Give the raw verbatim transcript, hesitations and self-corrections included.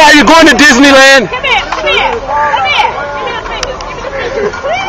You're going to Disneyland. Come here, come here, come here. Give me the finger, give me the finger.